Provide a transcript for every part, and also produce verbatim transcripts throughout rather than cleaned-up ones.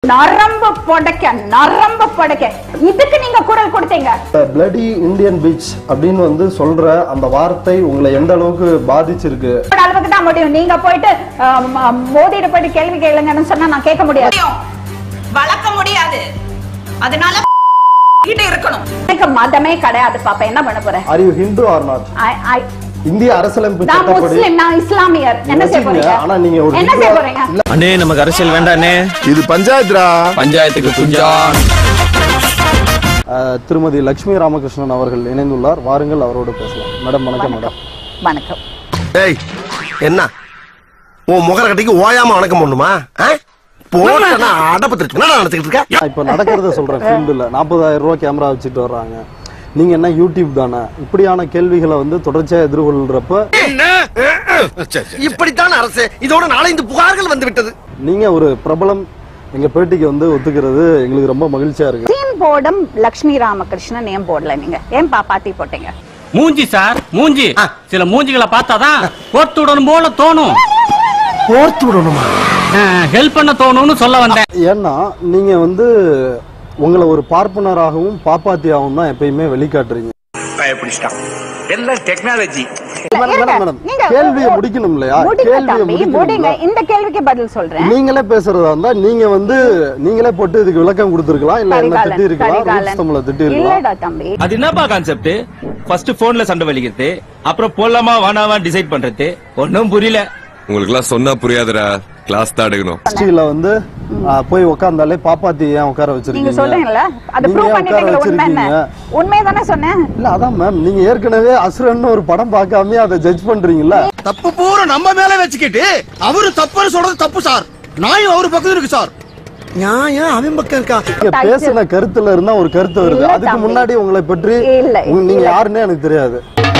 நரம்பு பொடக்க நரம்பு பொடக்க இதுக்கு நீங்க குரல் கொடுத்தீங்க. பிளடி இந்தியன் பீச் அப்படின்னு வந்து சொல்ற அந்த வார்த்தை உங்களை எந்த அளவுக்கு பாதிச்சிருக்கு? அளவுக்கு தான் முடியும். நீங்க போயிட்டு மோதிட போயிட்டு கேள்வி கேளுங்கன்னு சொன்னா நான் கேட்க முடியாது, வளர்க்க முடியாது. அதனால கிட்ட இருக்கணும். எனக்கு மதமே கிடையாது பாப்பா, என்ன பண்ண போறேன்? Are you Hindu or not? I I இந்திய அரசியலமைப்பு நான் முஸ்லிம், நான் இஸ்லாமியர். என்ன செய்ய போறீங்க? ஆனா நீங்க ஒரு என்ன செய்ய போறீங்க? அண்ணே நமக்கு அரசியல் வேண்டானே, இது பஞ்சாயத்துடா, பஞ்சாயத்துக்கு குஞ்சான். திருமதி லட்சுமி ராமகிருஷ்ணன் அவர்கள் இணைந்துள்ளார், வாருங்கள் அவரோடு பேசலாம். மேடம் வணக்கம். மேடம் வணக்கம். டேய் என்ன உன் முகர கட்டிக்கு ஓயாம வணக்கம் பண்ணுமா? போனா அடபத்திட்டு என்ன நடந்துட்டு இருக்க? இப்ப நடக்கிறத சொல்றேன். ஃபீல்டுல நாற்பதாயிரம் ரூபாய் கேமரா வச்சுட்டு வர்றாங்க. நீங்க என்ன யூடியூப் தானே? இப்படியான கேள்விகளை வந்து தொடர்ச்சியா எதிர்கொள்றப்ப இப்படித்தான் அரசு இதோட நாலஞ்சு புகார்கள் வந்து விட்டது. நீங்க ஒரு பிரபலம் எங்க பேட்டிக்கு வந்து ஒத்துக்கிறது எங்களுக்கு ரொம்ப மகிழ்ச்சியா இருக்கு. சீன் போர்டும் லட்சுமி ராமகிருஷ்ணன் ஏன் போடல? நீங்க ஏன் பாப்பாத்தி போட்டீங்க? மூஞ்சி சார் மூஞ்சி, சில மூஞ்சிகளை பார்த்தாதான் கோர்த்து விடணும் போல தோணும். கோர்த்து விடணுமா? ஹெல்ப் பண்ண தோணும்னு சொல்ல வந்தேன். ஏன்னா நீங்க வந்து உங்களை ஒரு பார்ப்பனராகவும் பாப்பாத்தியாகவும் தான் எப்பயுமே வெளிக்காட்டுறீங்க. டெக்னாலஜி கேள்வியை முடிக்கணும் இல்லையா? கேள்வியை முடிங்க. இந்த கேள்விக்கு பதில் சொல்றேன். நீங்களே பேசுறதா இருந்தா நீங்க வந்து நீங்களே போட்டு இதுக்கு விளக்கம் கொடுத்திருக்கலாம், இல்ல என்ன திட்டி இருக்கலாம், தமிழ திட்டி இருக்கலாம். அது என்னப்பா கான்செப்ட்? ஃபர்ஸ்ட் போன்ல சண்டை வலிக்கிறது, அப்புறம் போலாமா வேணாமா டிசைட் பண்றது, ஒன்னும் புரியல. உங்களுக்கு எல்லாம் சொன்னா புரியாதுடா, கிளாஸ் தான் எடுக்கணும். ஹிஸ்டரியில வந்து போய் உட்கார்ந்தாலே பாப்பாத்தி ஏன் உட்கார வச்சிருக்கீங்க? நீங்க சொல்றீங்கல, அது ப்ரூவ் பண்ணிட்டீங்க. உண்மை என்ன? உண்மையை தானே சொன்னேன். இல்ல அதான் மேம், நீங்க ஏற்கனவே அசுரன் ஒரு படம் பார்க்காம அதை ஜட்ஜ் பண்றீங்கல்ல. தப்பு பூரா நம்ம மேல வச்சுக்கிட்டு அவரு தப்புன்னு சொல்றது தப்பு சார். நியாயம் அவரு பக்கத்துல இருக்கு சார். நியாயம் அவன் பக்கம் இருக்கா? நீங்க பேசின கருத்துல இருந்தா ஒரு கருத்து வருது. அதுக்கு முன்னாடி உங்களை பற்றி நீங்க யாருன்னே எனக்கு தெரியாது.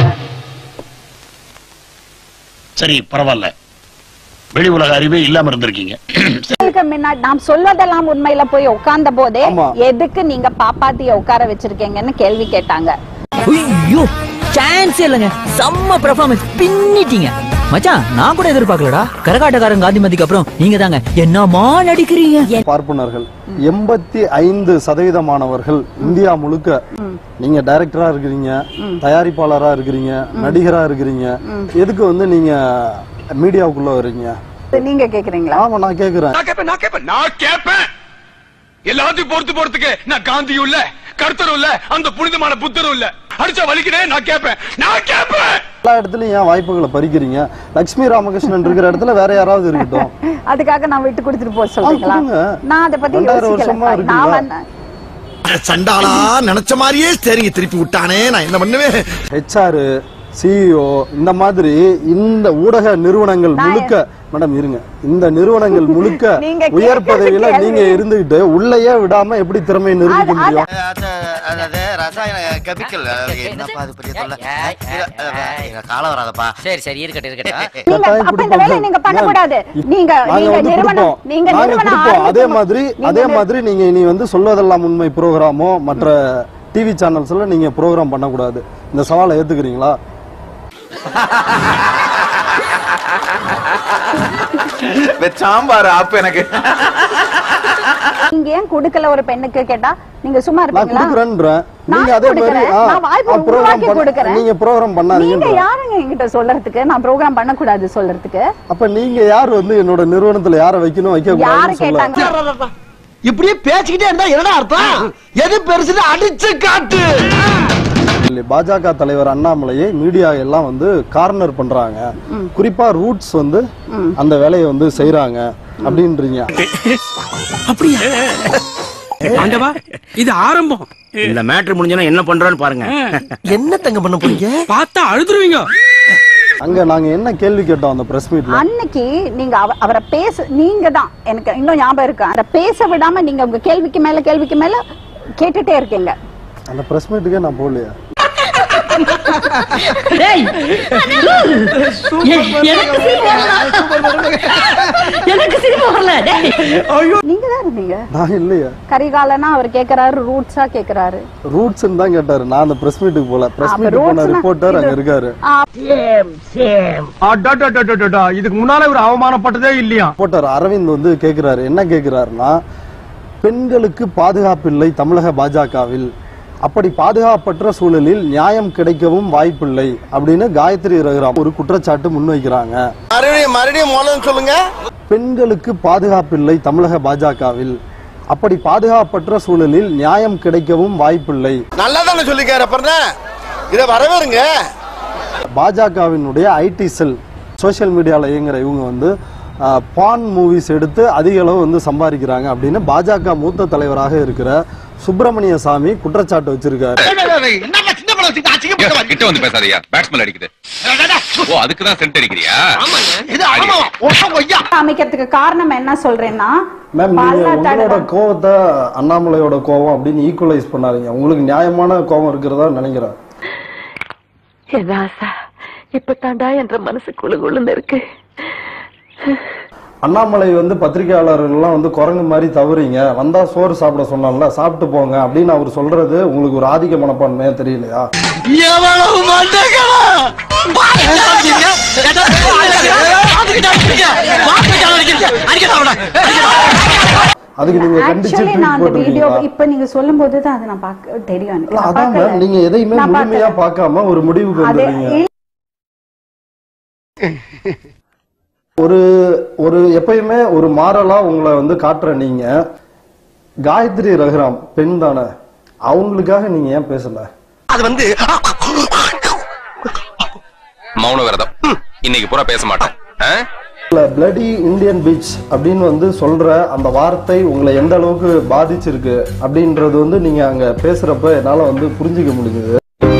சரி பரவாயில்ல, வெளி உலக அறிவே இல்லாம இருந்திருக்கீங்க. நாம் சொல்வதெல்லாம் உண்மையில போய் உட்கார்ந்த போதே எதுக்கு நீங்க பாப்பாத்திய உட்கார வச்சிருக்கீங்கன்னு கேள்வி கேட்டாங்க. ஐயோ சான்ஸ் இல்லங்க, செம்ம பெர்ஃபார்மன்ஸ் பின்னிட்டீங்க மச்சான். நான் கூட எதிர்பார்க்கலடா. கரகாட்டக்காரன் காந்திமதிக்கு அப்புறம் நீங்க தாங்க என்னமா நடிக்கிறீங்க. பார்ப்பனர்கள் எண்பத்தி ஐந்து சதவீதமானவர்கள் இந்தியா முழுக்க. நீங்க டைரக்டரா இருக்கிறீங்க, தயாரிப்பாளரா இருக்கிறீங்க, நடிகரா இருக்கிறீங்க. எதுக்கு வந்து நீங்க மீடியாவுக்குள்ள வர்றீங்க? நீங்க கேக்குறீங்களா? ஆமா நான் கேக்குறேன். நான் கேப்பேன் நான் கேப்பேன் நான் கேப்பேன் எல்லாத்தையும் பொறுத்து போறதுக்கு நான் காந்தியும் இல்ல, கர்த்தரும் இல்ல, அந்த புனிதமான புத்தரும் இல்ல. அடிச்சா வலிக்கிறே, நான் கேப்பேன் நான் கேப்பேன். எல்லா இடத்துலயும் ஏன் வாய்ப்புகளை பறிக்கிறீங்க? லட்சுமி ராமகிருஷ்ணன் இருக்கிற இடத்துல வேற யாராவது இருக்கட்டும். அதுக்காக நான் விட்டு கொடுத்துட்டு போக சொல்றீங்களா? நான் அதை பத்தி யோசிக்கல. நான் வந்தேன் சண்டாளா நினைச்ச மாதிரியே சரிங்க திருப்பி விட்டானே, நான் என்ன பண்ணுவேன்? ஹெச்ஆர், சிஇஓ இந்த மாதிரி இந்த ஊடக நிறுவனங்கள் முழுக்க, மேடம் இருங்க, இந்த நிறுவனங்கள் முழுக்க உயர் பதவியில நீங்க இருந்துகிட்டு உள்ளேயே விடாம எப்படி திறமையை நிரூபிக்க முடியும்? ரசாயன கெமிக்கல் என்னப்பா அது பெரிய தொல்லை. கால வராதப்பா. சரி சரி இருக்கட்டும் இருக்கட்டும். அப்ப இந்த வேலையை நீங்க பண்ண கூடாது. நீங்க நீங்க நிறுவனம் நீங்க நிறுவனம் அதே மாதிரி அதே மாதிரி நீங்க இனி வந்து சொல்வதெல்லாம் உண்மை ப்ரோகிராமோ மற்ற டிவி சேனல்ஸ்ல நீங்க ப்ரோகிராம் பண்ண கூடாது. இந்த சவாலை ஏத்துக்கிறீங்களா? சாம்பார் ஆப்பு எனக்கு. நீங்க ஏன் கொடுக்கல ஒரு பெண்ணுக்கு கேட்டா நீங்க சும்மா இருப்பீங்களா? நான் குடுக்குறேன்றேன். நீங்க அதே மாதிரி நான் வாய்ப்பு உருவாக்கி கொடுக்கறேன். நீங்க ப்ரோகிராம் பண்ணாதீங்க. நீங்க யாருங்க என்கிட்ட சொல்றதுக்கு நான் ப்ரோகிராம் பண்ண கூடாது சொல்றதுக்கு? அப்ப நீங்க யார் வந்து என்னோட நிறுவனத்துல யாரை வைக்கணும் வைக்க கூடாதுன்னு சொல்லுங்க. இப்படியே பேசிக்கிட்டே இருந்தா என்ன அர்த்தம்? எது பெருசுன்னு அடிச்சு காட்டு. பாஜக தலைவர் அண்ணாமலையை மீடியா எல்லாம் வந்து கார்னர் பண்றாங்க, குறிப்பா ரூட்ஸ் வந்து அந்த வேலையை வந்து செய்யறாங்க அப்படின்றீங்க. அப்படியா? ஆண்டவா இது ஆரம்பம். இந்த மேட்டர் முடிஞ்சனா என்ன பண்றோம்னு பாருங்க. என்ன தங்க பண்ண போறீங்க? பார்த்தா அழுதுருவீங்க. அங்க நாங்க என்ன கேள்வி கேட்டோம் அந்த பிரஸ் மீட்ல? அன்னைக்கு நீங்க அவரை பேச, நீங்க தான் எனக்கு இன்னும் ஞாபகம் இருக்கு, அதை பேச விடாம நீங்க உங்க கேள்விக்கு மேல கேள்விக்கு மேல கேட்டுட்டே இருக்கீங்க. அந்த பிரஸ் மீட்டுக்கே நான் போகலையா? நீங்க தான் இருந்தீங்க. நான் இல்லையா? கரிகாலனா அவர் கேக்குறாரு, ரூட்ஸா கேக்குறாரு. ரூட்ஸ் தான் கேட்டாரு. நான் அந்த பிரஸ் மீட்டுக்கு போல. பிரஸ் மீட்டுக்கு போன ரிப்போர்ட்டர் அங்க இருக்காரு. இதுக்கு முன்னால ஒரு அவமானப்பட்டதே இல்லையா? ரிப்போர்ட்டர் அரவிந்த் வந்து கேக்குறாரு, என்ன கேக்குறாருன்னா பெண்களுக்கு பாதுகாப்பில்லை தமிழக பாஜகவில், அப்படி பாதுகாப்பற்ற சூழலில் நியாயம் கிடைக்கவும் வாய்ப்பில்லை அப்படின்னு காயத்ரி ரகுராம் ஒரு குற்றச்சாட்டு முன்வைக்கிறாங்க. மறுபடியும் மறுபடியும் மூலம் சொல்லுங்க. பெண்களுக்கு பாதுகாப்பில்லை தமிழக பாஜகவில், அப்படி பாதுகாப்பற்ற சூழலில் நியாயம் கிடைக்கவும் வாய்ப்பில்லை. நல்லா தானே சொல்லிக்காரு, அப்புறம் இதை வரவேறுங்க. பாஜகவினுடைய ஐடி செல் சோசியல் மீடியாவில் இயங்குற இவங்க வந்து பான் மூவிஸ் எடுத்து அதிக அளவு வந்து சம்பாதிக்கிறாங்க அப்படின்னு பாஜக மூத்த தலைவராக இருக்கிற சுப்பிரமணிய சாமி குற்றச்சாட்டு வச்சிருக்காரு. கிட்ட வந்து பேசாதயா, பேட்ஸ்மேன் அடிக்குது. ஓ, அதுக்கு தான் சென்ட் அடிக்கிறியா? அமைக்கிறதுக்கு காரணம் என்ன சொல்றேன்னா, மேம் நீங்க உங்களோட கோவத்தை அண்ணாமலையோட கோவம் அப்படின்னு ஈக்குவலைஸ் பண்ணாதீங்க. உங்களுக்கு நியாயமான கோவம் இருக்கிறதா நினைக்கிறேன். இப்ப தாண்டா என்ற மனசு குழு குழுந்து இருக்கு. அண்ணாமலை வந்து பத்திரிகையாளர்கள் எல்லாம் வந்து குரங்கு மாதிரி தவறீங்க, வந்தா சோறு சாப்பிட சொன்னால சாப்பிட்டு போங்க அப்படின்னு அவர் சொல்றது உங்களுக்கு ஒரு ஆதிக்க மனப்பான்மையா தெரியலையா? அதுக்கு நீங்க கண்டிச்சு வீடியோ இப்ப நீங்க சொல்லும்போது தான் அது நான் பார்க்க தெரியும். அதான் நீங்க எதையுமே முழுமையா பார்க்காம ஒரு முடிவுக்கு வந்துடுறீங்க. ஒரு ஒரு எப்பயுமே ஒரு மாறலா உங்களை வந்து காட்டுற நீங்க காயத்ரி ரகுராம் பெண் தானே, அவங்களுக்காக நீங்க ஏன் பேசல? அது வந்து மௌன விரதம், இன்னைக்கு பூரா பேச மாட்டேன். பிளடி இந்தியன் பீச் அப்படின்னு வந்து சொல்ற அந்த வார்த்தை உங்களை எந்த அளவுக்கு பாதிச்சிருக்கு அப்படின்றது வந்து நீங்க அங்க பேசுறப்ப என்னால வந்து புரிஞ்சுக்க முடிஞ்சது.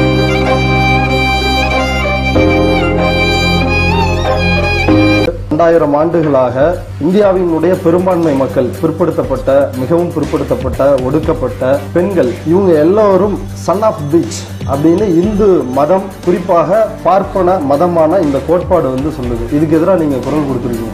இரண்டாயிரம் ஆண்டுகளாக இந்தியாவினுடைய பெரும்பான்மை மக்கள், பிற்படுத்தப்பட்ட மிகவும் பிற்படுத்தப்பட்ட ஒடுக்கப்பட்ட பெண்கள், இவங்க எல்லாரும் சன் ஆஃப் பீச் அப்படின்னு இந்து மதம் குறிப்பாக பார்ப்பன மதமான இந்த கோட்பாடு வந்து சொல்லுது. இதுக்கு எதிராக நீங்க குரல் கொடுத்துருக்கீங்க.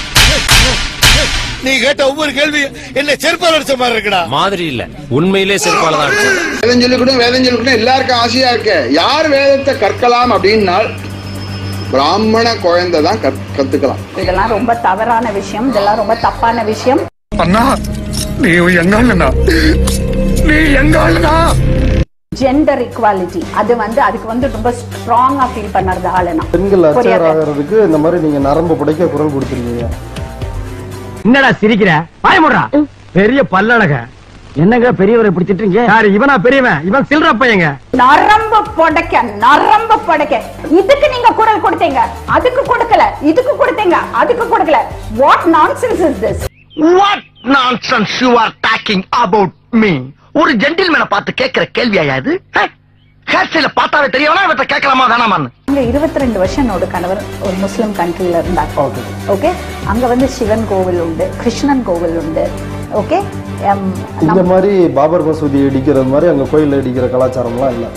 நீ கேட்ட ஒவ்வொரு கேள்வி என்ன செருப்பால் அடிச்ச மாதிரி இருக்குடா. மாதிரி இல்ல, உண்மையிலே செருப்பால தான் அடிச்சது. வேதம் சொல்லிக்கணும் வேதம் சொல்லிக்கணும் எல்லாருக்கும் ஆசையா இருக்கு. யார் வேதத்தை கற்கலாம் அப்படின்னா பிராமண குழந்தை தான் கத்துக்கலாம். இதெல்லாம் ரொம்ப தவறான விஷயம், இதெல்லாம் ரொம்ப தப்பான விஷயம். அண்ணா நீ எங்க அண்ணா, நீ எங்க அண்ணா? ஜெண்டர் ஈக்வாலிட்டி அது வந்து அதுக்கு வந்து ரொம்ப ஸ்ட்ராங்கா ஃபீல் பண்ணறது ஆளுனா. பெண்கள் அச்சர் ஆகிறதுக்கு இந்த மாதிரி நீங்க நரம்பு புடைக்க குரல் கொடுத்துருக்கீங்க. என்னடா சிரிக்கிற? வாய மூடுடா. பெரிய பல்லழக என்னங்க பெரியவரை பிடிச்சிட்டு இருக்கீங்க? யாரு இவனா பெரியவன்? இவன் சில்ற பையங்க. நரம்பு புடைக்க நரம்பு புடைக்க இதுக்கு நீங்க குரல் கொடுத்தீங்க, அதுக்கு கொடுக்கல, இதுக்கு கொடுத்தீங்க, அதுக்கு கொடுக்கல. What nonsense is this? What nonsense you are talking about me? ஒரு ஜென்டில்மேனை பார்த்து கேட்கிற கேள்வியா இது? ஹேர்ஸ்டைல பார்த்தாவே தெரியவனா இவற்றை கேட்கலாமா வேணாமான்னு? அங்க இருபத்தி ரெண்டு வருஷம் என்னோட கணவர் ஒரு முஸ்லிம் கண்ட்ரில இருந்தார். ஓகே, அங்க வந்து சிவன் கோவில் உண்டு, கிருஷ்ணன் கோவில் உண்டு. ஓகே, இந்த மாதிரி பாபர் மசூதி இடிக்கிறது மாதிரி அங்க கோயில் இடிக்கிற கலாச்சாரம்லாம் இல்ல.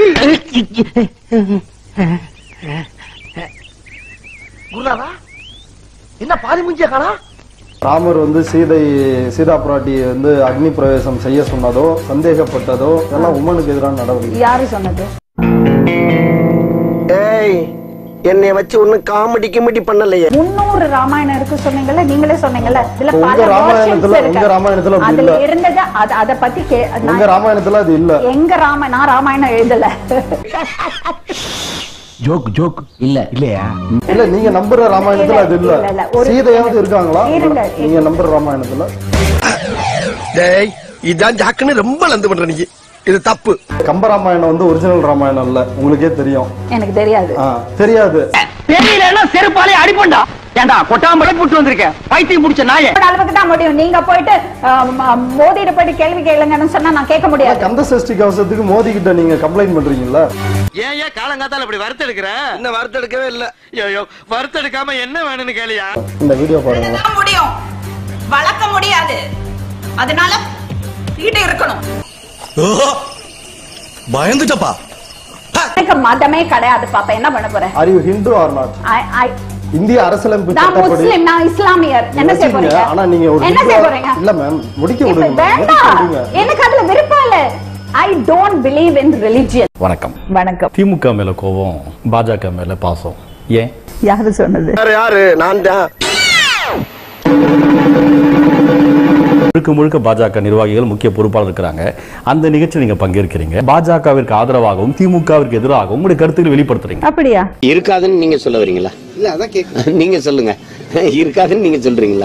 என்ன பாதி முஞ்சிய காணா? ராமர் வந்து சீதை சீதா பிராட்டி வந்து அக்னி பிரவேசம் செய்ய சொன்னதோ சந்தேகப்பட்டதோ இதெல்லாம் உமனுக்கு எதிரான நடவடிக்கை. யாரு சொன்னது? ஏய், என்னை வச்சு ஒண்ணு காமெடி கிமெடி பண்ணலையே. முன்னூறு ராமாயணம் இருக்கு சொன்னீங்கல்ல, நீங்களே சொன்னீங்கல்ல. இதுல உங்க ராமாயணத்துல உங்க ராமாயணத்துல அப்படி இல்ல. அதுல இருந்தது அத பத்தி உங்க ராமாயணத்துல அது இல்ல. எங்க ராம நான் ராமாயணம் எழுதல. ஜோக் ஜோக் இல்ல இல்லையா? இல்ல, நீங்க நம்புற ராமாயணத்துல அது இல்ல. சீதையாவது இருக்காங்களா நீங்க நம்புற ராமாயணத்துல? டேய், இதான் ஜாக்குன்னு ரொம்ப லந்து பண்ற நீ. இது தப்பு. கம்ப ராமாயணம் வந்து ஒரிஜினல் ராமாயணம் இல்ல, உங்களுக்கே தெரியும். எனக்கு தெரியாது. தெரியாது. தெரியலன்னா செருப்பாலே அடிப்பண்டா. ஏண்டா கொட்டாம்பளை புட்டு வந்திருக்க பைத்தியம் முடிச்ச நாயே. அளவுக்கு தான் முடியும். நீங்க போயிட்டு மோதிட்ட போயிட்டு கேள்வி கேளுங்கன்னு சொன்னா நான் கேட்க முடியாது. கந்த சஷ்டி கவசத்துக்கு மோதி கிட்ட நீங்க கம்ப்ளைண்ட் பண்றீங்களா? ஏன் ஏன் காலங்காத்தால இப்படி வறுத்து எடுக்கிற? இன்னும் வறுத்து எடுக்கவே இல்ல. ஐயோ, வறுத்து எடுக்காம என்ன வேணும்னு கேளியா? இந்த வீடியோ பாருங்க. முடியும், வளர்க்க முடியாது, அதனால கிட்ட இருக்கணும். பயந்துட்டப்பா. எனக்கு மதமே கிடையாது பாப்பா, என்ன பண்ண போறேன்? Are you Hindu or not? I I இந்திய அரசியலமைப்பு நான் சட்டப்படி முஸ்லிம், நான் இஸ்லாமியர். என்ன செய்ய போறீங்க? ஆனா நீங்க ஒரு என்ன செய்ய போறீங்க? இல்ல மேம், முடிக்க விடுங்க. வேண்டாம், எனக்கு அதுல விருப்பம் இல்ல. I don't believe in religion. வணக்கம். வணக்கம். திமுக மேல கோவம், பாஜக மேல பாசம். ஏன்? யாரு சொன்னது? யாரு? நான் தான். முழுக்க முழுக்க பாஜக நிர்வாகிகள் முக்கிய பொறுப்பாளர் இருக்கிறாங்க. அந்த நிகழ்ச்சியில் நீங்க பங்கேற்கிறீங்க. பாஜகவிற்கு ஆதரவாகவும் திமுகவிற்கு எதிராகவும் உங்களுடைய கருத்துக்களை வெளிப்படுத்துறீங்க. அப்படியா? இருக்காதுன்னு நீங்க சொல்ல வரீங்களா? இல்ல அதான் கேக்குறேன். நீங்க சொல்லுங்க. இருக்காதுன்னு நீங்க சொல்றீங்களா?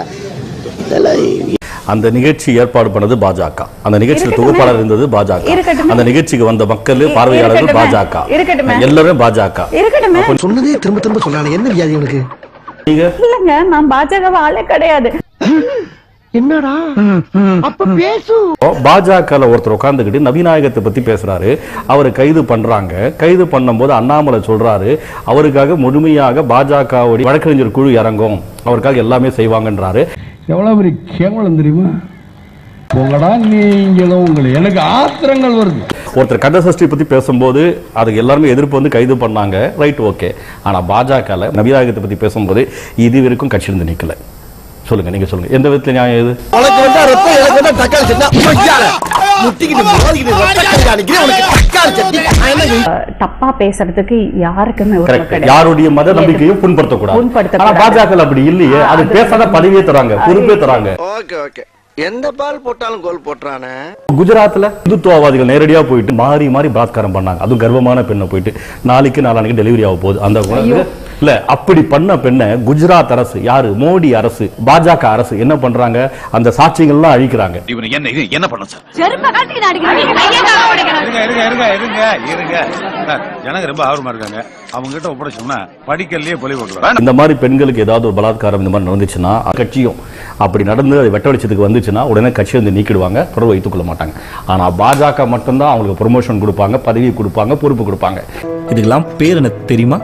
அந்த நிகழ்ச்சி ஏற்பாடு பண்ணது பாஜக. அந்த நிகழ்ச்சியில் தொகுப்பாளர் இருந்தது பாஜக. அந்த நிகழ்ச்சிக்கு வந்த மக்கள் பார்வையாளர்கள் பாஜக. எல்லாரும் பாஜக. சொன்னதே திரும்ப திரும்ப சொல்றாங்க. என்ன வியாதி உனக்கு? இல்லங்க, நான் பாஜக ஆளே கிடையாது. என்னடா அப்ப பேசு. பாஜக ஒருத்தர் உட்கார்ந்துகிட்டு நவீநாயகத்தை பத்தி பேசுறாரு. அவரை கைது பண்றாங்க. கைது பண்ணும் போது அண்ணாமலை சொல்றாரு அவருக்காக முழுமையாக பாஜகவுடைய வழக்கறிஞர் குழு இறங்கும், அவருக்காக எல்லாமே செய்வாங்கன்றாரு. எவ்வளவு பெரிய கேவலம் தெரியுமா? உங்களடா நீங்களும் உங்களை எனக்கு ஆத்திரங்கள் வருது. ஒருத்தர் கந்த சஷ்டி பத்தி பேசும்போது அதுக்கு எல்லாருமே எதிர்ப்பு வந்து கைது பண்ணாங்க. Right, okay. ஆனா பாஜக நவீநாயகத்தை பத்தி பேசும்போது இது வரைக்கும் கட்சி இருந்து நிக்கல. சொல்லுங்க, நீங்க சொல்லுங்க, எந்த விதத்துல நியாயம் இது? உனக்கு வந்தா ரத்தம், எனக்கு வந்தா தக்காளி சட்னி. முட்டிக்கிட்டு மோதிக்கிட்டு ரத்தம் காணிக்கிறேன். உனக்கு தக்காளி சட்னி. தப்பா பேசுறதுக்கு யாருக்குமே உரிமை கிடையாது. யாருடைய மத நம்பிக்கையும் புண்படுத்தக்கூடாது. ஆனா பாஜக அப்படி இல்லையே. அது பேசாத பதவியே தராங்க, பொறுப்பே தராங்க. Okay okay. எந்த பால் போட்டாலும் கோல் போட்டுறானே. குஜராத்ல இந்துத்துவவாதிகள் நேரடியா போயிட்டு மாறி மாறி பலாத்காரம் பண்ணாங்க. அதுவும் கர்ப்பமான பெண்ணை போயிட்டு நாளைக்கு நாளானைக்கு டெலிவரி ஆக போகுது. அந்த இல்ல அப்படி பண்ண பெண்ணை குஜராத் அரசு, யாரு, மோடி அரசு, பாஜக அரசு என்ன பண்றாங்க? அந்த சாட்சிகள் எல்லாம் அழிக்கிறாங்க. இவனுக்கு என்ன இது என்ன பண்ண சார்? செருப்ப காட்டிட்டு அடிக்கிறாங்க. இருங்க இருங்க இருங்க இருங்க இருங்க. எனக்கு ரொம்ப ஆர்வமா இருக்காங்க. அவங்க கிட்ட ஒப்படைச்சோம்னா படிக்கல்லையே பொலி போட்டுருவாங்க. இந்த மாதிரி பெண்களுக்கு ஏதாவது ஒரு பலாத்காரம் இந்த மாதிரி நடந்துச்சுன்னா கட்சியும் அப்படி நடந்து அது வெட்டவெளிச்சதுக்கு வந்துச்சுன்னா உடனே கட்சியை வந்து நீக்கிடுவாங்க, தொடர்பு வைத்துக் கொள்ள மாட்டாங்க. ஆனா பாஜக மட்டும்தான் அவங்களுக்கு ப்ரொமோஷன் கொடுப்பாங்க, பதவி கொடுப்பாங்க, பொறுப்பு கொடுப்பாங்க. இதுக்கெல்லாம் பேர் என்ன தெரியுமா?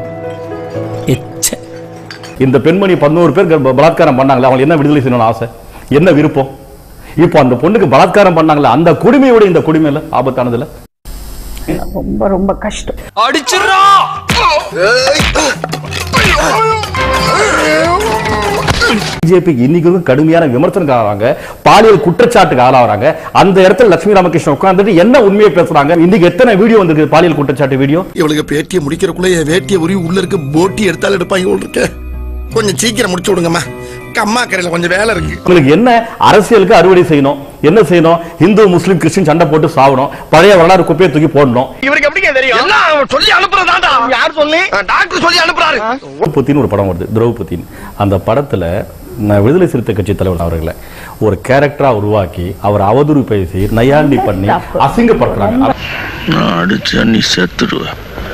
இந்த பெண்மணி பதினோரு பேர் பலாத்காரம் பண்ணாங்களே, அவங்க என்ன விடுதலை செய்யணும்னு ஆசை, என்ன விருப்பம்? இப்போ அந்த பொண்ணுக்கு பலாத்காரம் பண்ணாங்களே, அந்த கொடுமையோட இந்த கொடுமையில ஆபத்தானதுல ரொம்ப ரொம்ப கஷ்டம். அடிச்சிரோம். பிஜேபிக்கு இன்னைக்கு கடுமையான விமர்சனத்துக்கு ஆகிறாங்க, பாலியல் குற்றச்சாட்டுக்கு ஆளாகிறாங்க. அந்த இடத்துல லட்சுமி ராமகிருஷ்ணன் உட்கார்ந்துட்டு என்ன உண்மையை பேசுறாங்க? இன்னைக்கு எத்தனை வீடியோ வந்திருக்கு பாலியல் குற்றச்சாட்டு வீடியோ? இவளுக்கு பேட்டியை முடிக்கிறக்குள்ள வேட்டிய உரி உள்ள இருக்க போட்டி எடுத்தாலும் எடுப்பாங்க இருக்க. கொஞ்சம் சீக்கிரம் முடிச்சு விடுங்கம்மா, அம்மா கரையில கொஞ்சம் வேலை இருக்கு. உங்களுக்கு என்ன அரசியலுக்கு அறுவடை செய்யணும்? என்ன செய்யணும்? இந்து முஸ்லிம் கிறிஸ்டின் சண்டை போட்டு சாவணும், பழைய வரலாறு குப்பையை தூக்கி போடணும். இவருக்கு எப்படிங்க தெரியும்? எல்லாம் சொல்லி அனுப்புறதாடா. யார் சொல்லி? டாக்டர் சொல்லி அனுப்புறாரு. திரௌபதின்னு ஒரு படம் வருது, திரௌபதி. அந்த படத்துல விடுதலை சிறுத்தை கட்சி தலைவர் அவர்களை ஒரு கேரக்டரா உருவாக்கி அவர் அவதூறு பேசி நையாண்டி பண்ணி அசிங்கப்படுத்துறாங்க. அடிச்சா நீ செத்துடுவ.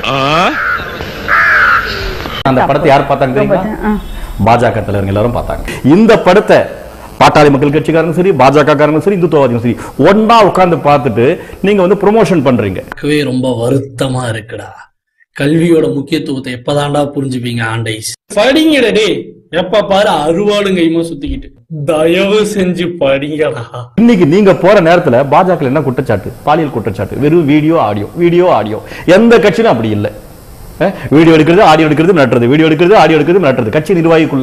அந்த படத்தை யார் பார்த்தாங்க தெரியுமா? பாஜக தலைவர்கள் எல்லாரும் பார்த்தாங்க. இந்த படத்தை பாட்டாளி மக்கள் கட்சிக்காரங்க சரி, பாஜக காரங்க சரி, இந்துத்துவவாதிகளும் சரி ஒன்னா உட்கார்ந்து பார்த்துட்டு நீங்க வந்து ப்ரொமோஷன் பண்றீங்க. ரொம்ப வருத்தமா இருக்குடா. கல்வியோட முக்கியத்துவத்தை எப்பதான்டா புரிஞ்சுப்பீங்க? ஆண்டைஸ் படிங்கடா டே. எப்ப பாரு அருவாளும் கைமா சுத்திக்கிட்டு தயவு செஞ்சு படிங்கடா. இன்னைக்கு நீங்க போற நேரத்துல பாஜக என்ன குற்றச்சாட்டு? பாலியல் குற்றச்சாட்டு. வெறும் வீடியோ ஆடியோ, வீடியோ ஆடியோ. எந்த கட்சியும் அப்படி இல்லை. வீடியோ எடுக்கிறது, ஆடியோ எடுக்கிறது, நட்டுறது, வீடியோ எடுக்கிறது, ஆடியோ எடுக்கிறது, நட்டுறது. கட்சி நிர்வாகிக்குள்ள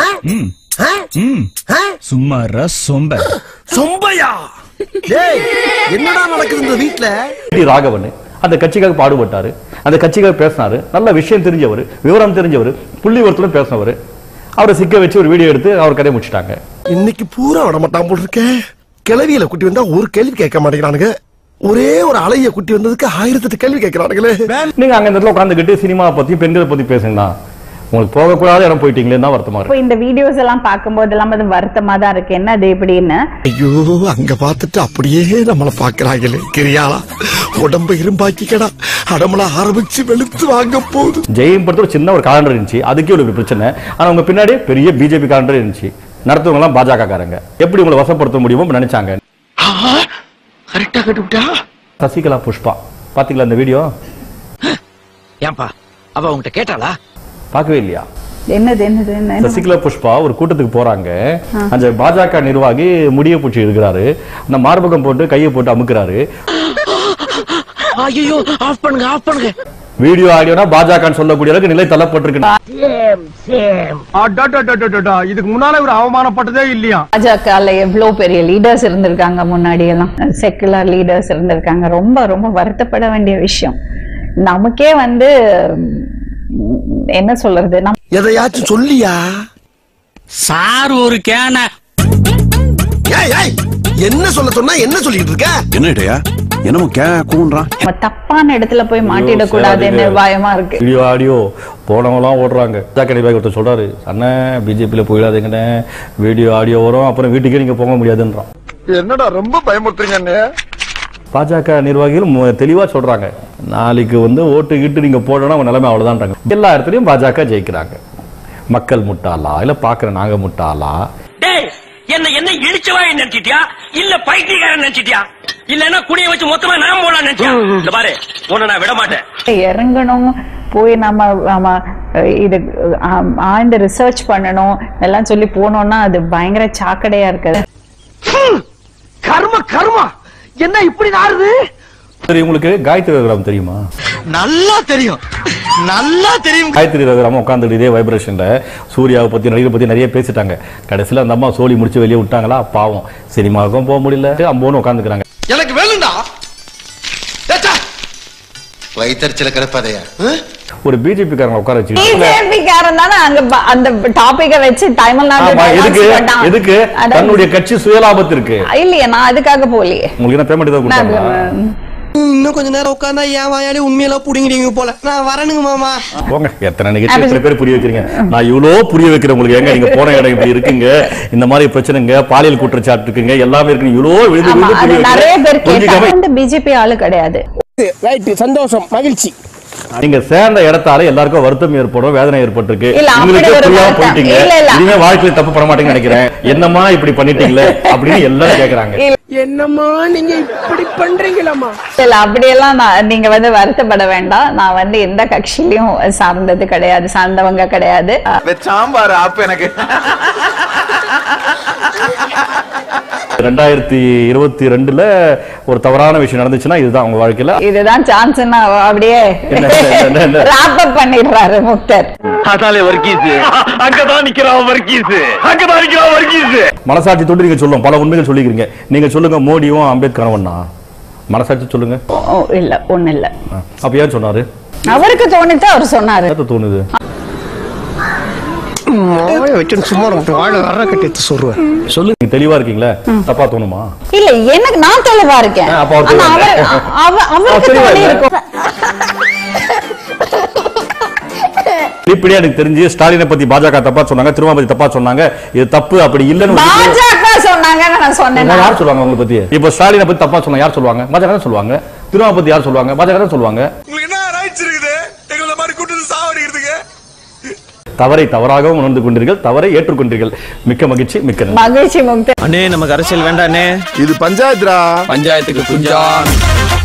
சும்மாரா சொம்ப சொம்பையா? என்னடா நடக்குது இந்த வீட்டுல? ராகவன் அந்த கட்சிக்காக பாடுபட்டாரு, அந்த கட்சிக்காக பேசினாரு, நல்ல விஷயம் தெரிஞ்சவர், விவரம் தெரிஞ்சவர், புள்ளி ஒருத்தரும் பேசினவர். அவரை சிக்க வச்சு ஒரு வீடியோ எடுத்து அவர் கதையை முடிச்சிட்டாங்க. இன்னைக்கு பூரா விட மாட்டான் போல் இருக்க. கிளவியில குட்டி வந்தா ஒரு கேள்வி கேட்க மாட்டேங்கிறானுங்க. ஒரே ஒரு அலைய குட்டி வந்ததுக்கு ஆயிரத்தி எட்டு கேள்வி கேட்கிறானுங்களே. நீங்க அங்க இந்த இடத்துல உட்காந்துக்கிட்டு சினிமா பத்தி பெண்களை பத்தி பேசுங்கன்னா உங்களுக்கு போகக்கூடாத இடம் போயிட்டீங்களே தான் வருத்தமா இருக்கு. இந்த வீடியோஸ் எல்லாம் பார்க்கும்போது எல்லாம் அது வருத்தமா தான் இருக்கு. என்ன அது எப்படின்னு? ஐயோ, அங்க பார்த்துட்டு அப்படியே நம்மள பாக்குறாங்களே. கிரியாளா உடம்பு இரும்பாக்கிக்கடா, அடமலா ஆரம்பிச்சு வெளுத்து வாங்க போகுது. ஜெயம் படத்தோட சின்ன ஒரு காலண்டர் இருந்துச்சு, அதுக்கே ஒரு பிரச்சனை. ஆனா உங்க பின்னாடி பெரிய பிஜேபி காலண்டர் இருந்துச்சு. நடத்துவங்க எல்லாம் பாஜக காரங்க. எப்படி உங்களை வசப்படுத்த முடியுமோ நினைச்சாங்க. கரெக்டா கட்டுவிட்டா. சசிகலா புஷ்பா பாத்தீங்களா இந்த வீடியோ? ஏன்பா அவ உங்ககிட்ட கேட்டாளா? பார்க்கவே இல்லையா? என்னது என்னது என்ன? சசிகலா புஷ்பா ஒரு கூட்டத்துக்கு போறாங்க. அந்த பாஜக நிர்வாகி முடிய பூச்சி இருக்கிறாரு, அந்த மார்பகம் போட்டு கையை போட்டு அமுக்குறாரு. ஐயோ, ஆஃப் பண்ணுங்க ஆஃப் பண்ணுங்க. வீடியோ ஆடியோனா பாஜக சொல்லக்கூடிய அளவுக்கு நிலை தள்ளப்பட்டிருக்கு. இதுக்கு முன்னால ஒரு அவமானப்பட்டதே இல்லையா? பாஜகல எவ்வளவு பெரிய லீடர்ஸ் இருந்திருக்காங்க, முன்னாடி எல்லாம் செக்குலர் லீடர்ஸ் இருந்திருக்காங்க. ரொம்ப ரொம்ப வருத்தப்பட வேண்டிய விஷயம். நமக்கே வந்து என்ன சொல்றது, எதையாச்சும் சொல்லியா? சார் ஒரு கேன என்ன சொல்ல சொன்னா என்ன சொல்லிட்டு இருக்க? என்னடா என்னமோ கே கூன்றான். தப்பான இடத்துல போய் மாட்டிட கூடாதுன்னு பயமா இருக்கு. வீடியோ ஆடியோ போனவங்களாம் ஓடுறாங்க. ஜாக்கடி பாய் ஒருத்தர் சொல்றாரு, அண்ணன் பிஜேபியில போயிடாதீங்கண்ணே, வீடியோ ஆடியோ வரும், அப்புறம் வீட்டுக்கே நீங்க போக முடியாதுன்றான். என்னடா ரொம்ப பயமுறுத்துறீங்க அண்ணே. பாஜக நிர்வாகிகள் தெளிவா சொல்றாங்க, நாளைக்கு வந்து ஓட்டு கிட்டு நீங்க போடணும் அவங்க நிலைமை அவ்வளவுதான்றாங்க. எல்லா இடத்துலயும் பாஜக ஜெயிக்கிறாங்க. மக்கள் முட்டாளா இல்ல பாக்குற நாங்க முட்டாளா? என்ன என்ன இழிச்சவா நினைச்சிட்டியா இல்ல பைத்தியக்காரன் நினைச்சிட்டியா இல்லன்னா குடிய வச்சு மொத்தமா நான் போலாம் நினைச்சியா? இந்த பாரு உன்னை நான் விட மாட்டேன். இறங்கணும், போய் நம்ம நம்ம இது ஆழ்ந்து ரிசர்ச் பண்ணணும் எல்லாம் சொல்லி போனோம்னா அது பயங்கர சாக்கடையா இருக்குது. கர்ம கர்மா என்ன இப்படி நாறுது? சரி, உங்களுக்கு காயத்ரி ரகுராம் தெரியுமா? நல்லா தெரியும், நல்லா தெரியும். காயத்ரி ரகுராம் உட்காந்துட்டு இதே வைப்ரேஷன்ல சூர்யாவை பத்தி நடிகரை பத்தி நிறைய பேசிட்டாங்க. கடைசியில அந்த அம்மா சோழி முடிச்சு வெளியே விட்டாங்களா, பாவம் சினிமாவுக்கும் போக முடியல, அம்போன்னு உட்காந்துக்கிறாங்க. எனக்கு வேணும்டா வைத்தறிச்சல கிடப்பாதையா. ஒரு பிஜேபி காரங்க உட்கார வச்சு பிஜேபி காரன் தானே அங்க அந்த டாபிக்க வச்சு தமிழ்நாடு எதுக்கு எதுக்கு தன்னுடைய கட்சி சுயலாபத்திற்கு இல்லையா? நான் அதுக்காக போலியே. உங்களுக்கு என்ன பேமெண்ட் ஏதாவது கொடுத்தாங்களா? இன்னும் கொஞ்ச நேரம் உட்கார்ந்தா ஏன் வாயாலே உண்மையெல்லாம் புடிங்கிறீங்க போல. நான் வரணுங்க மாமா. போங்க, எத்தனை நிகழ்ச்சி எத்தனை பேர் புரிய வைக்கிறீங்க. நான் இவ்வளவு புரிய வைக்கிறேன் உங்களுக்கு. எங்க நீங்க போன இடம் இப்படி இருக்குங்க, இந்த மாதிரி பிரச்சனைங்க, பாலியல் குற்றச்சாட்டு இருக்குங்க, எல்லாமே இருக்கு. இவ்வளவு விழுது விழுது நிறைய பேர் கேட்டாங்க. பிஜேபி ஆளு கிடையாது. ரைட், சந்தோஷம், மகிழ்ச்சி. நீங்க சேர்ந்த இடத்தால எல்லாருக்கும் வருத்தம் ஏற்படும், வேதனை ஏற்பட்டிருக்கு. போயிட்டீங்க, இனிமே வாழ்க்கையில தப்பு பண்ண மாட்டேங்கன்னு நினைக்கிறேன். என்னமா இப்படி பண்ணிட்டீங்களே அப்படின்னு எல்லாரும் கேக்குறாங்க. என்னம்மா நீங்க இப்படி பண்றீங்களாமா? இல்ல, அப்படியெல்லாம் நான் நீங்க வந்து வருத்தப்பட வேண்டாம். நான் வந்து எந்த கட்சியிலயும் சார்ந்தது கிடையாது, சார்ந்தவங்க கிடையாது. சாம்பார் ஆப் எனக்கு ரெண்டாயிரத்தி இருபத்தி ரெண்டுல ஒரு தவறான விஷயம் நடந்துச்சுன்னா இதுதான் உங்க வாழ்க்கையில, இதுதான் சான்ஸ். அப்படியே ராப் அப் பண்ணிடுறாரு முக்தர். அதாலே வர்க்கீஸ் அங்கதான் நிக்கிறான், வர்க்கீஸ் அங்கதான் நிக்கிறான், வர்க்கீஸ். மனசாட்சி தொட்டு நீங்க சொல்லுங்க, பல உண்மைகள் சொல்லிக்கிறீங்க. நீங்க சொல்லுங்க, மோடியும் அம்பேத்கர் ஒண்ணா? மனசாட்சி சொல்லுங்க. இல்ல, ஒண்ணு இல்ல. அப்ப ஏன் சொன்னாரு? அவருக்கு தோணுச்சு, அவர் சொன்னாரு. தோணுது சொல்லுங்க. தெளிவா இருக்கீங்களா? தப்பா தோணுமா? இல்ல, எனக்கு நான் தெளிவா இருக்கேன். இப்படியே எனக்கு தெரிஞ்சு ஸ்டாலினை பத்தி பாஜக தப்பா சொன்னாங்க, திருமா பத்தி தப்பா சொன்னாங்க. இது தப்பு, அப்படி இல்லன்னு பாஜக சொன்னாங்க. நான் சொன்னேன். யார் சொல்லுவாங்க உங்களை பத்தி? இப்ப ஸ்டாலினை பத்தி தப்பா சொன்னா யார் சொல்லுவாங்க? பாஜக தான் சொல்லுவாங்க. திருமா பத்தி யார் சொல்லுவாங்க? பாஜக தான் சொல்லுவாங்க. உங்களுக்கு என்ன ரைட்ஸ் இருக்குது எங்கள மாதிரி கூட்டத்து சாவடிக்கிறதுக்கு? தவறை தவறாகவும் உணர்ந்து கொண்டீர்கள், தவறை ஏற்றுக்கொண்டீர்கள். மிக்க மகிழ்ச்சி, மிக்க மகிழ்ச்சி. அண்ணே, நமக்கு அரசியல் வேண்டானே, இது பஞ்சாயத்துடா. பஞ்சாயத்துக்கு குஞ்சா.